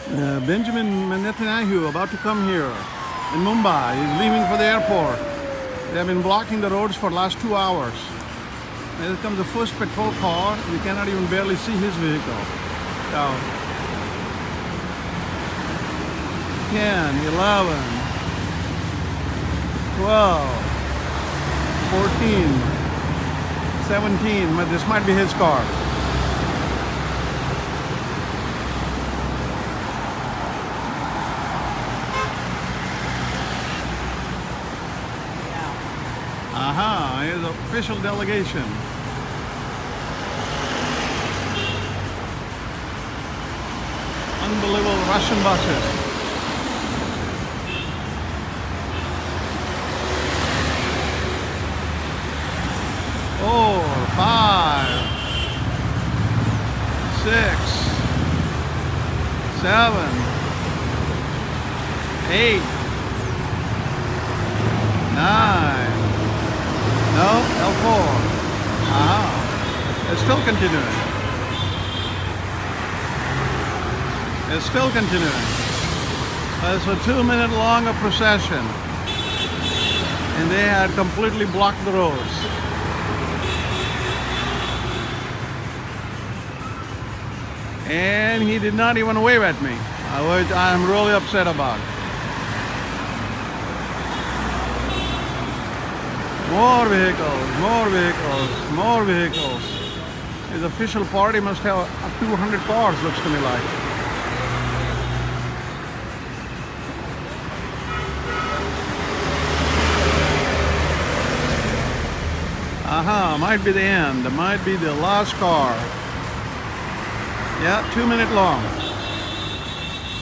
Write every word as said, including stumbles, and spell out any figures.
Uh, Benjamin Netanyahu about to come here in Mumbai. He's leaving for the airport. They have been blocking the roads for the last two hours. Here comes the first patrol car. You cannot even barely see his vehicle. So, ten, eleven, twelve, fourteen, seventeen. But this might be his car. Aha, here's the official delegation. Unbelievable Russian buses. Four, five, six, seven, eight, nine. No, L four. Ah, it's still continuing. It's still continuing. It's a two-minute long procession, and they had completely blocked the roads. And he did not even wave at me, which I'm really upset about. More vehicles, more vehicles, more vehicles. His official party must have up to two hundred cars, looks to me like. Aha, might be the end. Might be the last car. Yeah, two minute long.